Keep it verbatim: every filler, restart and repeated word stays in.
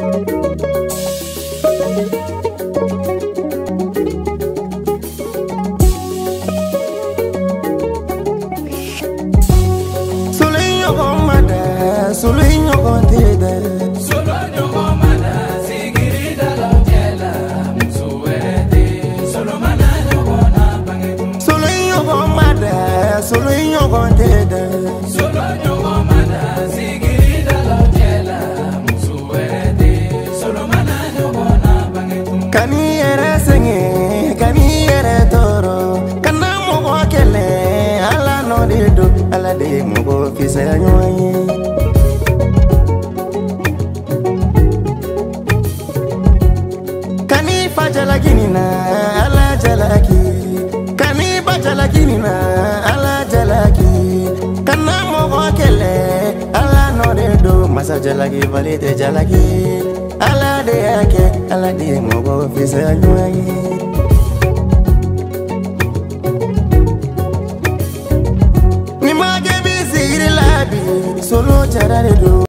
Solinho contida, Solinho comanda, sigiri da longela, musuete, solomana nyogona bangetu. Solinho comanda, Solinho contida, Solinho comanda, sigiri da longela, musuete, solomana nyogona bangetu. Kani ere sengi, kani ere toro, kana mogo kele, ala no dido, ala de mogo fise nyoye. Jalakina, ala jalaki, kani ba jalakina, ala jalaki, kana mogo kele, ala no de do, masa jalaki valide jalaki, ala de ake, ala de mogo fise anyuai. Ni mage bi sigiri labi, solo charare do.